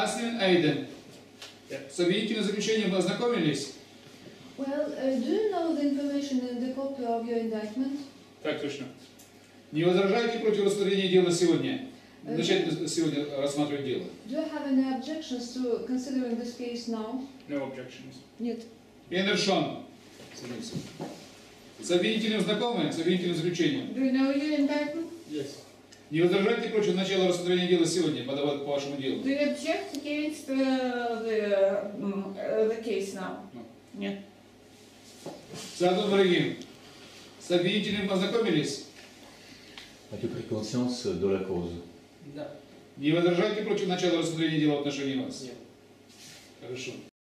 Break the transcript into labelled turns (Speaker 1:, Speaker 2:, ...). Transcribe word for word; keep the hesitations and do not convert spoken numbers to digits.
Speaker 1: Аслин Айден. С обвинительным заключением вы ознакомились?
Speaker 2: Well, uh, do you know the information in the copy of your indictment?
Speaker 1: Так точно. Не возражаете против рассмотрения дела сегодня? Начать сегодня рассматривать дело?
Speaker 2: Do you have any objections to considering this case now?
Speaker 3: No objections.
Speaker 2: Нет.
Speaker 1: Эндершон. С обвинительным знакомы? С обвинительным заключением?
Speaker 2: Do you know your indictment?
Speaker 3: Yes.
Speaker 1: Не возражаете против начала рассмотрения дела сегодня, подавать по вашему делу?
Speaker 4: Do you object against uh, the, uh, the case now?
Speaker 1: No.
Speaker 4: Нет.
Speaker 1: Саадун Варагим. С обвинительным ознакомились?
Speaker 5: As-tu pris conscience de la cause?
Speaker 3: Да.
Speaker 1: Не возражаете против начала рассмотрения дела в отношении вас?
Speaker 3: Нет.
Speaker 1: Хорошо.